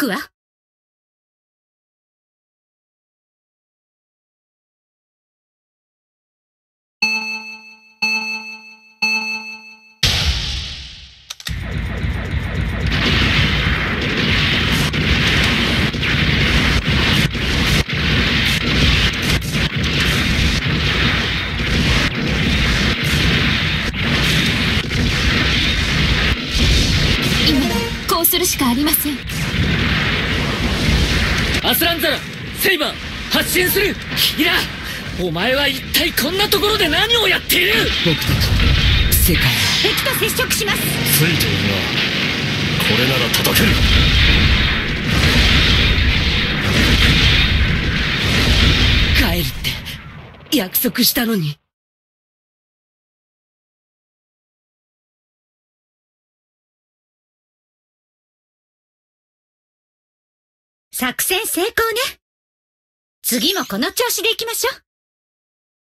くわ。今はこうするしかありません。 アスランザラ、セイバー、発進する。ヒラ、お前は一体こんなところで何をやっている？僕たち世界敵と接触します。 ついているな。これなら叩ける。 帰るって約束したのに。 作戦成功ね。次もこの調子でいきましょう。